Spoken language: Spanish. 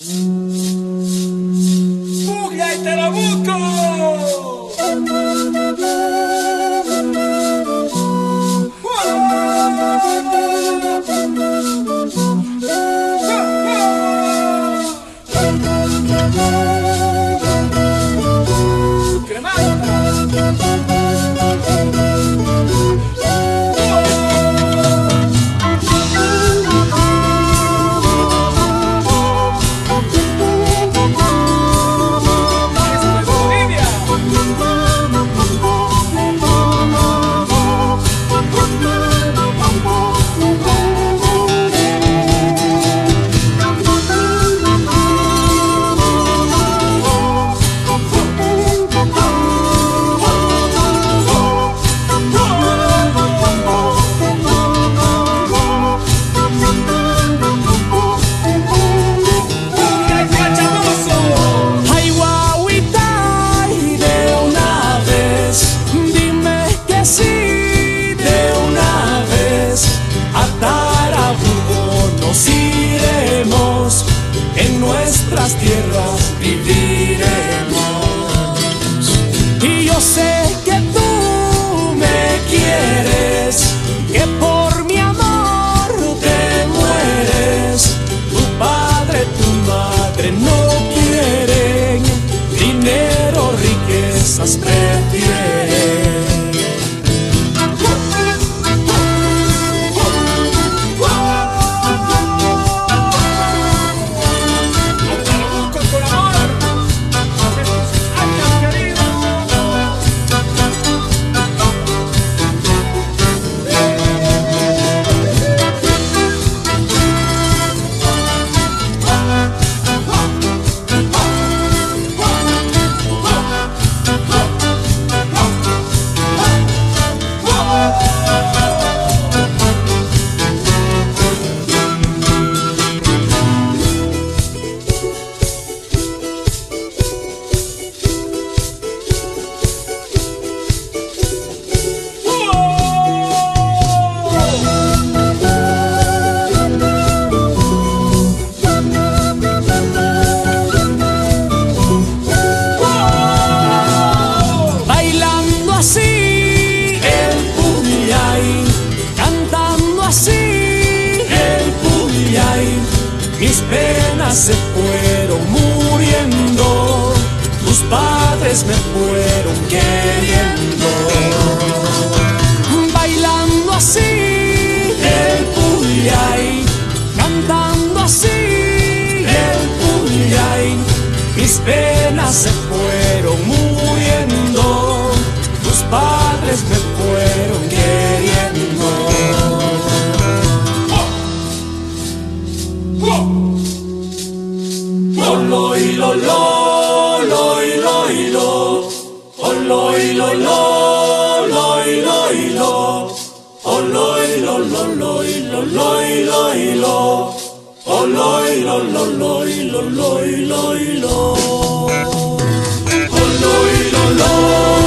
¡Puglia y te la busco! Nuestras tierras viviremos. Y yo sé que tú me quieres, que por mi amor te mueres. Tu padre, tu madre no quieren, dinero, riquezas prefieren. Mis penas se fueron muriendo, tus padres me fueron queriendo. Bailando así el puyay, cantando así el puyay. Mis penas se fueron muriendo, tus padres me fueron queriendo. Olo y lo lo, lo y lo y lo, olo y lo lo, lo y lo y lo, olo y lo lo, lo y lo, lo y lo y lo, olo y lo lo, lo y lo, lo y lo y lo, olo y lo lo.